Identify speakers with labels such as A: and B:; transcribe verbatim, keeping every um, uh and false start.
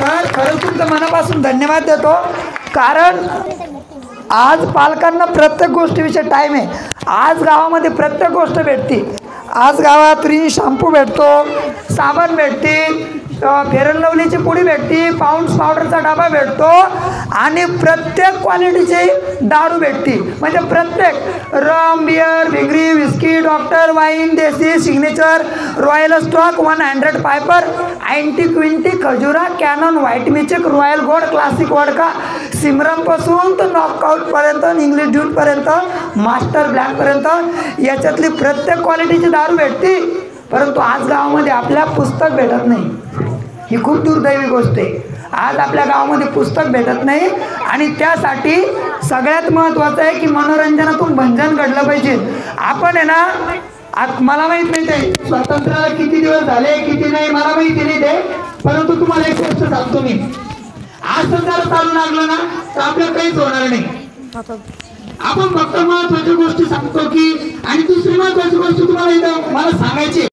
A: तर खरंच तुमचं मनापासून धन्यवाद देतो, कारण आज पालकांना प्रत्येक गोष्टीविषयी टाईम आहे. आज गावामध्ये प्रत्येक गोष्ट भेटते. आज गावात रिन शॅम्पू भेटतो, साबण भेटते, फेअर अँड लवलीची पुडी भेटते, पाऊंड्स पावडरचा डबा भेटतो आणि प्रत्येक क्वालिटीची दारू भेटते. म्हणजे प्रत्येक rum, beer, Bhingri, whisky, Doctor, wine, desi, Signature, Royal Stag, one hundred Piper, Antiquity, खजुरा, कॅनन, White Mischief, Royal Gold, classic vodka, सिमरमपासून तर नॉकआउटपर्यंत, इंग्लिश ड्यूटपर्यंत, मास्टर ब्लॅकपर्यंत याच्यातली प्रत्येक क्वालिटीची दारू भेटते. परंतु आज गावामध्ये आपल्या पुस्तक भेटत नाही. ही खूप दुर्दैवी गोष्ट आहे. आज आपल्या गावामध्ये पुस्तक भेटत नाही आणि त्यासाठी सगळ्यात महत्त्वाचं आहे की मनोरंजनातून भंजन घडलं पाहिजे. आपण आहे ना, आज मला माहीत नाही ते स्वातंत्र्याला किती दिवस झाले किती नाही मला माहिती नाही ते, परंतु तुम्हाला एक गोष्ट सांगतो मी, असं जर चालू लागलं ना तर आपल्याला काहीच होणार नाही. आपण फक्त महत्त्वाच्या गोष्टी सांगतो की, आणि दुसरी महत्त्वाची गोष्ट तुम्हाला इथं मला सांगायची